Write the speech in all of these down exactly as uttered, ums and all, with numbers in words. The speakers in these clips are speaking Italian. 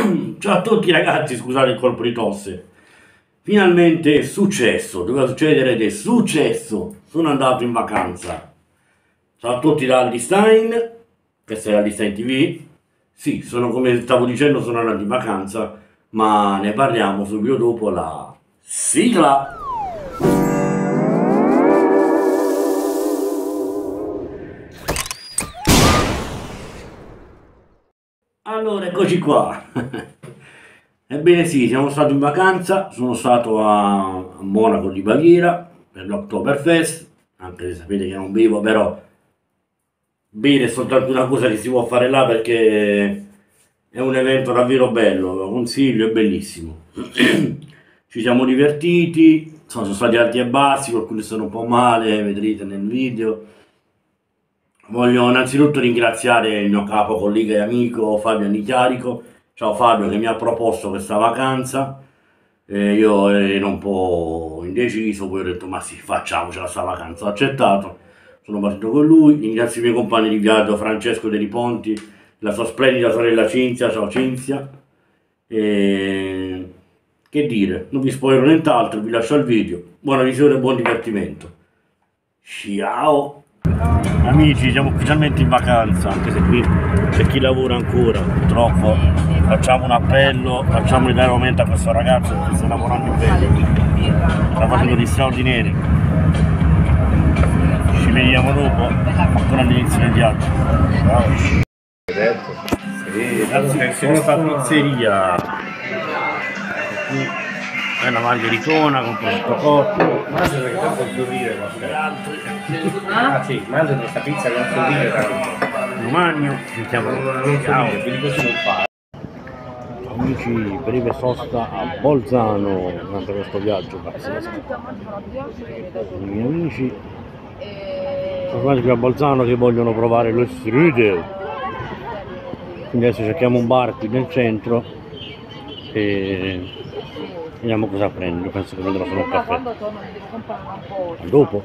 Ciao a tutti ragazzi, scusate il colpo di tosse. Finalmente è successo, doveva succedere ed è successo. Sono andato in vacanza. Ciao a tutti da Aldi Stein, questa è Aldi Stein T V. Sì, sono come stavo dicendo, sono andato in vacanza, ma ne parliamo subito dopo la sigla. Allora, eccoci qua. Ebbene sì, siamo stati in vacanza, sono stato a, a Monaco di Baviera per l'Oktoberfest, anche se sapete che non bevo, però bere è soltanto una cosa che si può fare là perché è un evento davvero bello, lo consiglio, è bellissimo. Ci siamo divertiti, sono stati alti e bassi, qualcuno sono un po' male, vedrete nel video. Voglio innanzitutto ringraziare il mio capo, collega e amico Fabio Nichiarico. Ciao Fabio, che mi ha proposto questa vacanza. Eh, io ero un po' indeciso, poi ho detto ma sì, facciamoci questa vacanza. Ho accettato, sono partito con lui. Ringrazio i miei compagni di viaggio, Francesco Dei Ponti, la sua splendida sorella Cinzia. Ciao Cinzia. E... che dire, non vi spoilerò nient'altro, vi lascio il video. Buona visione e buon divertimento. Ciao! Amici, siamo ufficialmente in vacanza, anche se qui c'è chi lavora ancora, purtroppo. Facciamo un appello, facciamo dare aumento a questo ragazzo che sta lavorando bene, sta facendo gli straordinari. Ci vediamo dopo, ancora all'inizio del viaggio. Ciao! Sì, ragazzi, sono sta pizzeria. Qui è una margheritona con prosciutto cotto. Mangia perché tanto il dorire per altri. Ah sì, mangia questa pizza con il dorire tanto. Romagno, sentiamo. Ciao, vi dico se non fa. Amici, breve sosta a Bolzano durante questo viaggio pazzesco. I miei amici sono stati qui a Bolzano che vogliono provare lo strudel. Quindi adesso cerchiamo un bar qui nel centro e vediamo cosa prendo. Penso che prenderò solo un caffè. A dopo.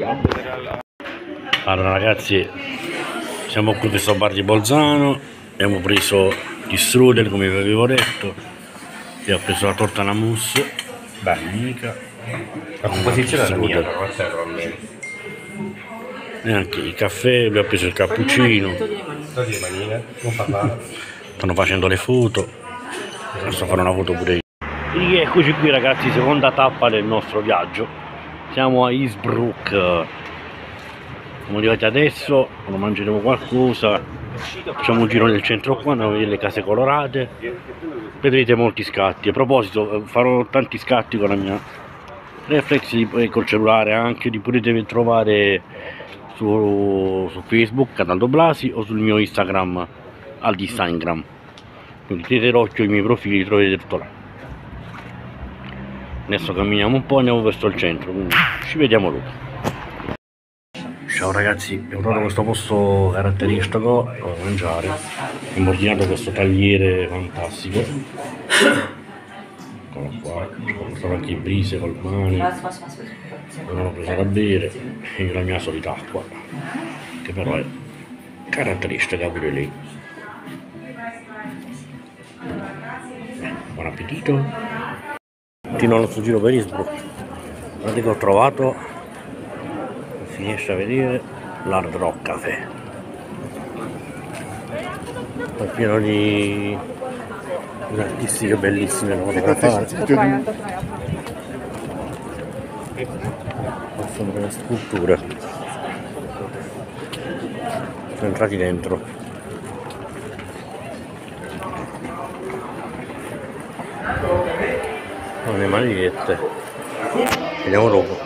Allora ragazzi, siamo qui in questo bar di Bolzano, abbiamo preso gli strudel come vi avevo detto, e ho preso la torta alla mousse, beh mica, la composizione è la mia, però serve a me. E anche il caffè, lui ha preso il cappuccino, stanno facendo le foto, adesso farò una foto pure io. E eccoci qui ragazzi, seconda tappa del nostro viaggio, siamo a Innsbruck. Siamo arrivati adesso, mangeremo qualcosa. Facciamo un giro nel centro qua, andiamo a vedere le case colorate, vedrete molti scatti. A proposito, farò tanti scatti con la mia reflex e col cellulare anche, li potete trovare su, su Facebook, Cataldo Blasi, o sul mio Instagram, Aldi Instagram. Quindi tenete l'occhio ai miei profili, trovate tutto là. Adesso camminiamo un po', andiamo verso il centro, quindi ci vediamo dopo. Ciao ragazzi, abbiamo trovato questo posto caratteristico per mangiare, abbiamo ordinato questo tagliere fantastico, eccolo qua, sono anche i brise col pane, non ho preso da bere e io la mia solita acqua, che però è caratteristica pure lì. Buon appetito! Continuo il nostro giro per Innsbruck, guardate che ho trovato, si riesce a vedere, l'Hard Rock Café, è pieno di artistiche bellissime fotografate, sono delle sculture, sono entrati dentro, sono le magliette, vediamo dopo.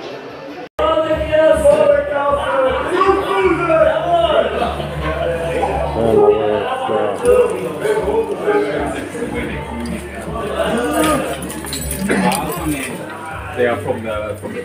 They are from the from the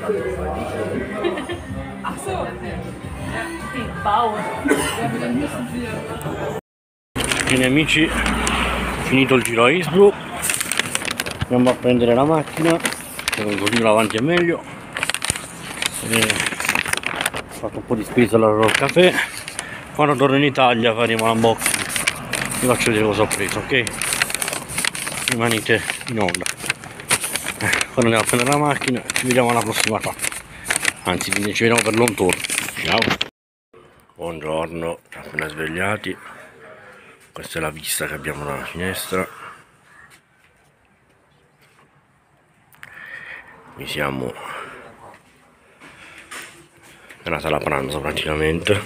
Ach so. Die Bau. Ja, dann müssen wir. Bene amici, finito il giro a Innsbruck, andiamo a prendere la macchina, così avanti è meglio. E ho fatto un po' di spesa al caffè. Quando torno in Italia faremo l'unboxing, vi faccio vedere cosa ho preso, ok? rimanete in onda. Eh, ora andiamo a prendere la macchina, ci vediamo alla prossima tappa. Anzi, ci vediamo per l'on tour. Ciao! Buongiorno, ci siamo appena svegliati. Questa è la vista che abbiamo dalla finestra. Qui siamo nella sala pranzo praticamente.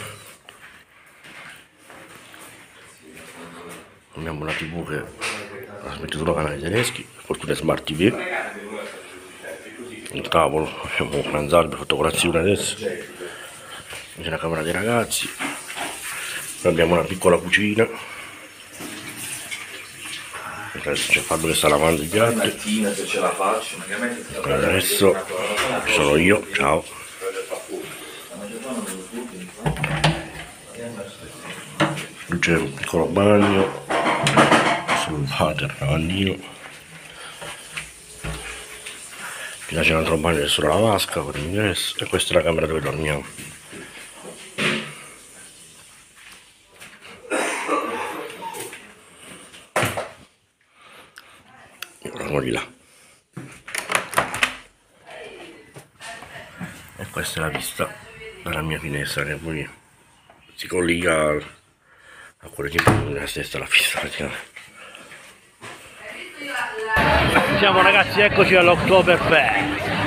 Abbiamo la tv che trasmette solo canali tedeschi, fortuna Smart T V. Il tavolo, abbiamo un pranzare per fatto colazione adesso. C'è la camera dei ragazzi. Poi abbiamo una piccola cucina. Adesso c'è Fabio che sta lavando i piatti. Adesso ci sono io, ciao. Qui c'è un piccolo bagno sul water, lavandino. Qui là c'è un altro bagno che è solo la vasca per l'ingresso. E questa è la camera dove dormiamo. Di là. E questa è la vista dalla mia finestra che poi si collega a quello che è stessa la pista praticamente. Siamo ragazzi, eccoci all'Oktoberfest.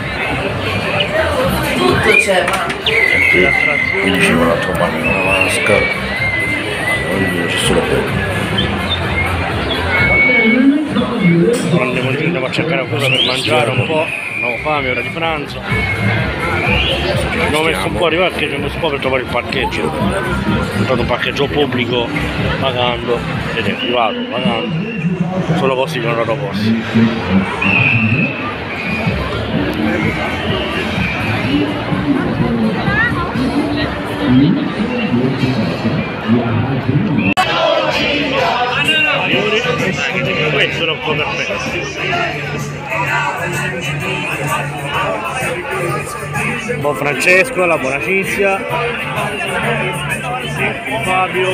Tutto c'è, ma qui dicevo l'altro bagno con la vasca, non c'è solo quello. Andiamo, andiamo a cercare qualcosa per mangiare un po', abbiamo fame, ora di pranzo. Abbiamo messo un po' di perché ci abbiamo per trovare il parcheggio. Ho comprato un parcheggio pubblico pagando, ed è privato pagando, solo così non ero posti. Questo è un po' perfetto. Buon Francesco, la buona Cinzia, Fabio.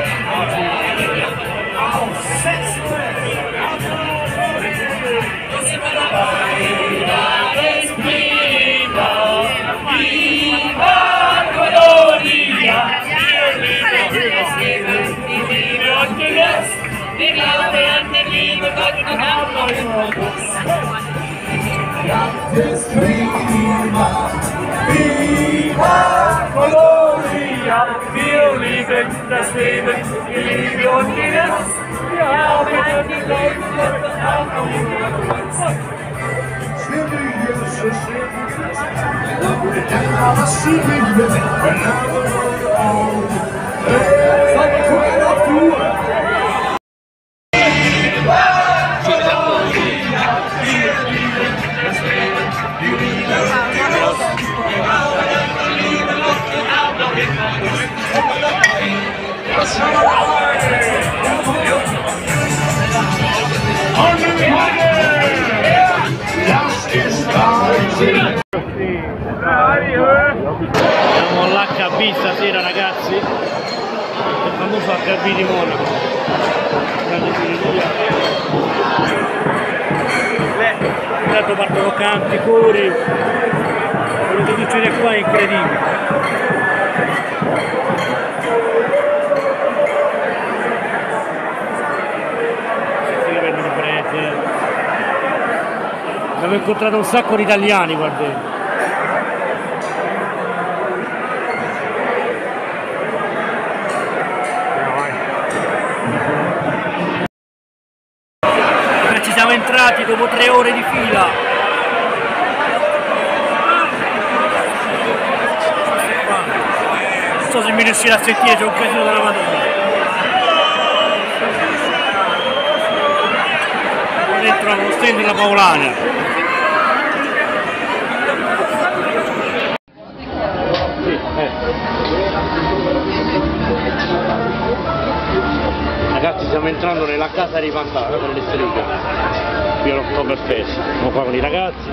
Viva Colonia, wir lieben das Leben, wir lieben und die Nacht, wir haben die Siamo all'H B stasera ragazzi, il famoso H B di Monaco. Beh, intanto partono canti, cori, quello che succede qua è incredibile. Abbiamo incontrato un sacco di italiani qua dentro. Ci siamo entrati dopo tre ore di fila. Non so se mi riuscirà a sentire, c'è un casino della Madonna. Dentro allo stand della Paolana. Ragazzi, stiamo entrando nella casa dei fantasmi, per le streghe, qui all'Oktoberfest. Siamo qua con i ragazzi.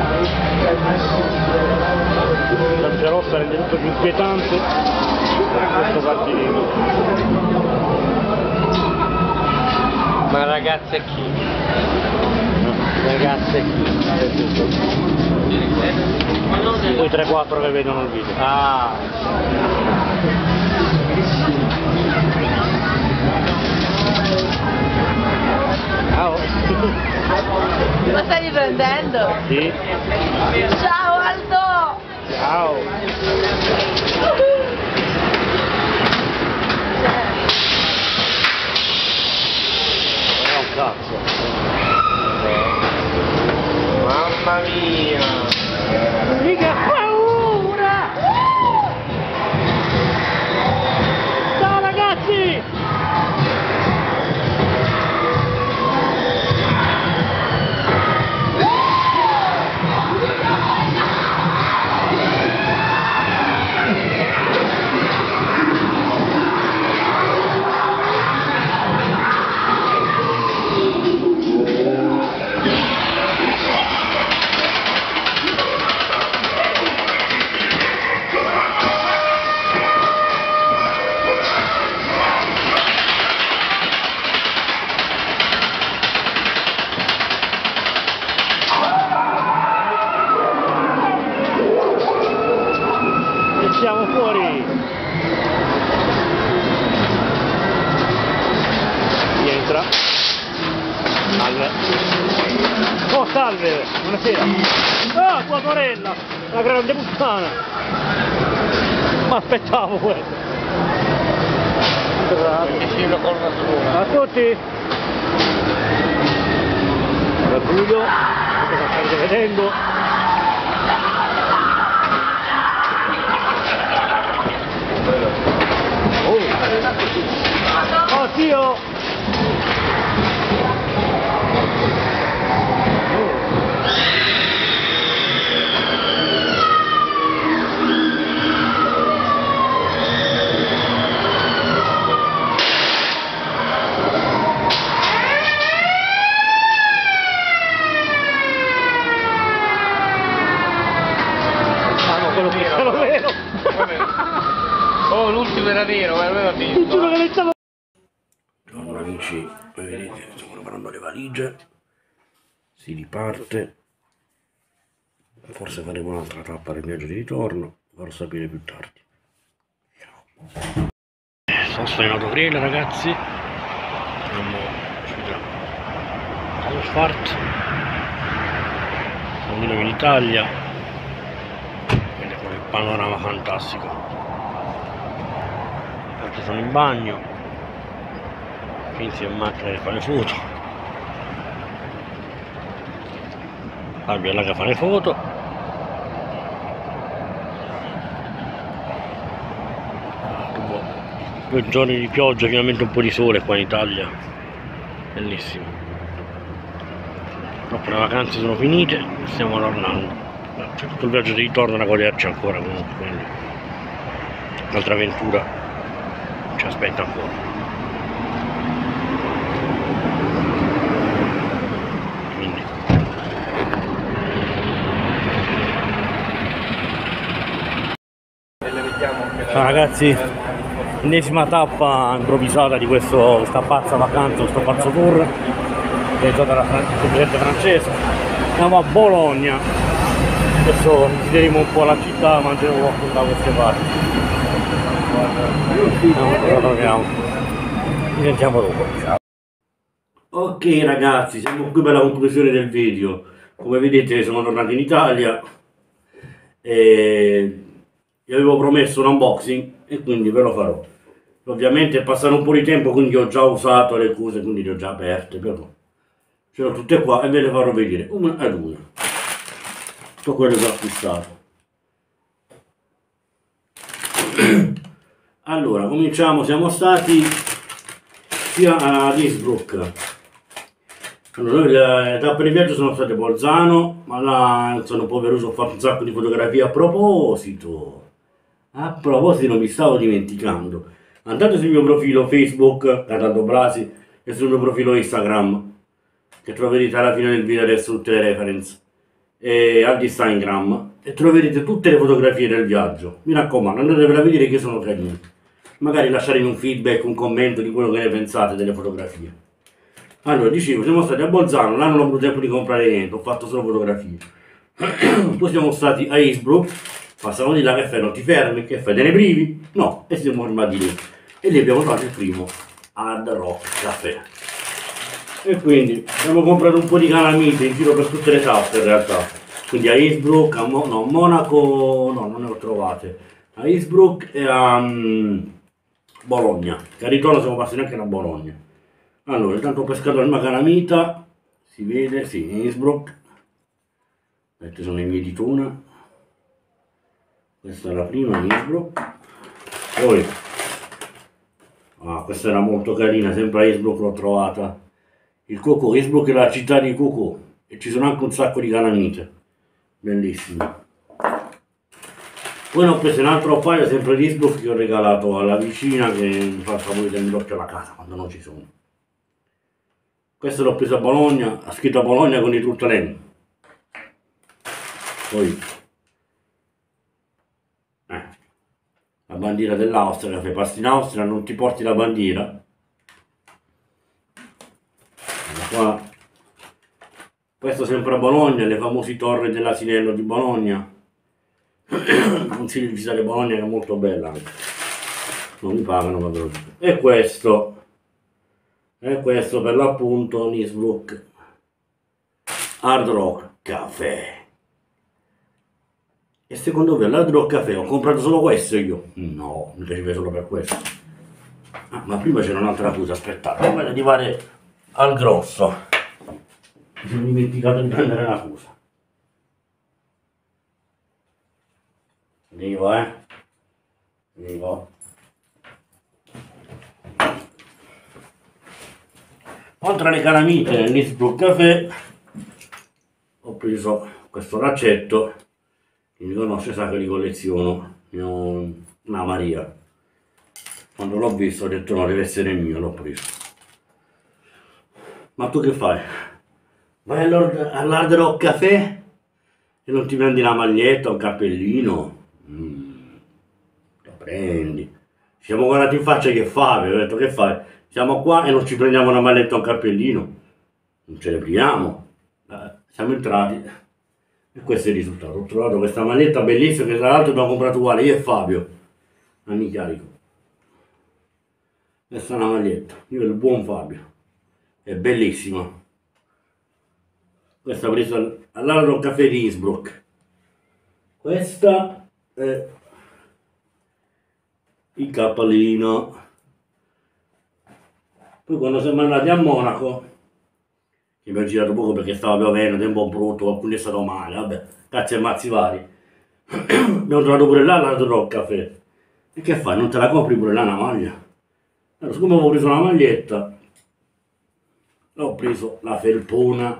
La luce rossa rende tutto più inquietante. Questo partito. Ma ragazzi, a chi? ragazze, poi tre quattro che vedono il video. Ah. Ciao. Ma stai riprendendo? Sì. Ciao Aldo! Ciao. Non è un cazzo. Mamma mia! Mica paura! Ciao ragazzi! Siamo fuori. Rientra. Salve. Oh salve, buonasera. Ah, tua sorella, la grande puttana. Ma aspettavo questo. Vicino con la sua. A tutti. Orgoglio, cosa state vedendo? Oh zio! Ah no, quello che era vero! Oh, l'ultimo era vero, ma non aveva visto. Allora amici, come vedete stiamo preparando le valigie, si riparte, forse faremo un'altra tappa del viaggio di ritorno, farò sapere più tardi. Ciao. Sosta in autogrill ragazzi, siamo allo Sfart, siamo di nuovo in Italia, vedete con il panorama fantastico. Infatti sono in bagno. Inizio in macchina che fa le foto, Fabio è là che fa le foto, dopo due giorni di pioggia finalmente un po' di sole qua in Italia, bellissimo. Purtroppo le vacanze sono finite, stiamo tornando, c'è tutto il viaggio di ritorno da goderci ancora comunque, quindi un'altra avventura ci aspetta ancora. Ciao ragazzi, ennesima tappa improvvisata di questo, questa pazza vacanza, questo pazzo tour realizzato dal presidente francese. Andiamo a Bologna, adesso visiteremo un po' la città, mangeremo qualcosa da queste parti. Andiamo, torniamo. Ci sentiamo dopo. Ciao. Ok ragazzi, siamo qui per la conclusione del video. Come vedete sono tornato in Italia e vi avevo promesso un unboxing e quindi ve lo farò. Ovviamente è passato un po' di tempo, quindi ho già usato le cose, quindi le ho già aperte, però ce le ho tutte qua e ve le farò vedere una ad una. Tutto quello che ho acquistato. Allora, cominciamo, siamo stati sia ad Innsbruck. Allora, le tappe di viaggio sono state Bolzano, ma là sono poveroso, ho fatto un sacco di fotografie. A proposito, a proposito mi stavo dimenticando, andate sul mio profilo Facebook, Cataldo Blasi, e sul mio profilo Instagram, che troverete alla fine del video adesso tutte le reference, e al Instagram, e troverete tutte le fotografie del viaggio. Mi raccomando, andatevela a vedere che sono carine. Magari lasciatemi un feedback, un commento di quello che ne pensate delle fotografie. Allora, dicevo, siamo stati a Bolzano, là non ho avuto tempo di comprare niente, ho fatto solo fotografie. Poi siamo stati a Innsbruck, passavamo di là, che fai, non ti fermi, che fai, te ne privi? No, e siamo fermati lì. E lì abbiamo trovato il primo Hard Rock Café. E quindi abbiamo comprato un po' di calamite in giro per tutte le tappe in realtà. Quindi a Innsbruck, a Mo no, Monaco, no, non ne ho trovate. A Innsbruck e a um, Bologna, che al ritorno siamo passati anche a Bologna. Allora, intanto ho pescato la prima calamita, si vede, sì, Innsbruck. Questi sono i miei di tuna. Questa è la prima, Innsbruck. Poi, ah, questa era molto carina, sempre a Innsbruck l'ho trovata. Il Cocò, Innsbruck è la città di Cocò e ci sono anche un sacco di calamite, bellissime. Poi ne ho preso un altro paio sempre di Innsbruck che ho regalato alla vicina che mi fa il favore di tenermi l'occhio alla casa quando non ci sono. Questo l'ho preso a Bologna, ha scritto a Bologna con i Turtoleni. Poi eh, la bandiera dell'Austria, che fai pasti in Austria, non ti porti la bandiera. Qua. Questo sempre a Bologna, le famose torri dell'Asinello di Bologna. Consiglio di visitare Bologna che è molto bella anche. Non mi pagano ma ve lo dico. E questo, e questo per l'appunto Innsbruck Hard Rock Café. E secondo voi l'Hard Rock Café ho comprato solo questo io? No, mi piace solo per questo. Ah, ma prima c'era un'altra cosa, aspettate, prima di arrivare al grosso mi sono dimenticato di prendere una cosa. Arrivo, eh? Arrivo. Oltre alle calamite nell'Innsbruck Café ho preso questo raccetto. Chi mi conosce sa che li colleziono. Ne ho una Maria. Quando l'ho visto ho detto no, deve essere mio, l'ho preso. Ma tu che fai? Vai all'Hard Rock Café e non ti prendi la maglietta o un cappellino? Mm, lo prendi. Ci siamo guardati in faccia che fai, ho detto che fai? Siamo qua e non ci prendiamo una maglietta o un cappellino? Non ce le priamo. Eh, siamo entrati e questo è il risultato. Ho trovato questa maglietta bellissima che tra l'altro abbiamo comprato uguale io e Fabio. Anni carico. Questa è una maglietta, io e il buon Fabio. È bellissima. Questa ho preso all'Hard Rock Café di Innsbruck. Questa è il cappellino. Poi quando siamo andati a Monaco, che mi ho girato poco perché stava piovendo, tempo brutto, qualcuno è stato male, vabbè, cazzo e mazzi vari. Abbiamo trovato pure là l'Hard Rock Café. E che fai? Non te la compri pure là una maglia? Allora, siccome avevo preso una maglietta, ho preso la felpona.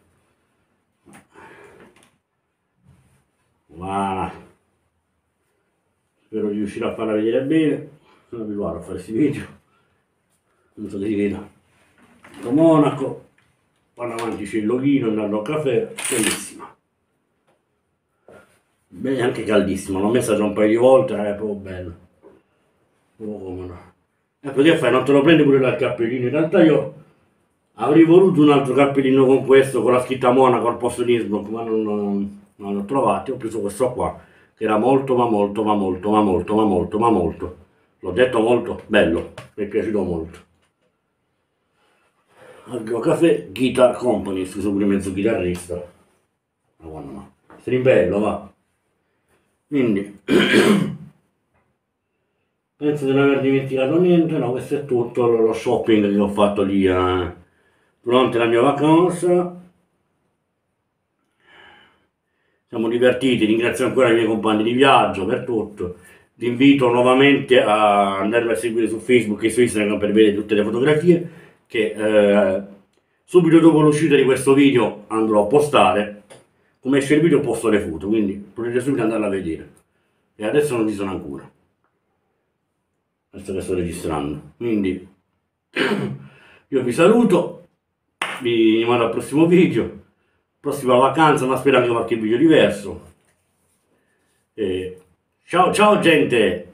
Voilà. Spero di riuscire a farla vedere bene. Sono abituato a fare questi video. Non so se si vede. Da Monaco. Qua avanti c'è il loghino, andando al caffè. Bellissima. Beh, anche caldissima. L'ho messa già un paio di volte, è proprio bella. Proprio comoda. E poi che fai? Non te lo prendi pure dal cappellino? In realtà io avrei voluto un altro cappellino con questo, con la scritta Monaco al posto di Innsbruck, ma non, non, non l'ho trovato. Ho preso questo qua, che era molto, ma molto, ma molto, ma molto, ma molto, ma molto. L'ho detto molto, bello, mi è piaciuto molto. Agro Café Guitar Company, scuso pure mezzo chitarrista. Ma guarda, ma sei bello, va. Quindi penso di non aver dimenticato niente. No, questo è tutto lo shopping che ho fatto lì eh, durante la mia vacanza. Siamo divertiti, ringrazio ancora i miei compagni di viaggio per tutto. Vi invito nuovamente a andarmi a seguire su Facebook e su Instagram per vedere tutte le fotografie che eh, subito dopo l'uscita di questo video andrò a postare. Come esce il video posto le foto, quindi potete subito andarla a vedere. E adesso non ci sono ancora, adesso che sto registrando. Quindi io vi saluto, vi mando al prossimo video, prossima vacanza, ma spero anche qualche video diverso. E ciao ciao gente!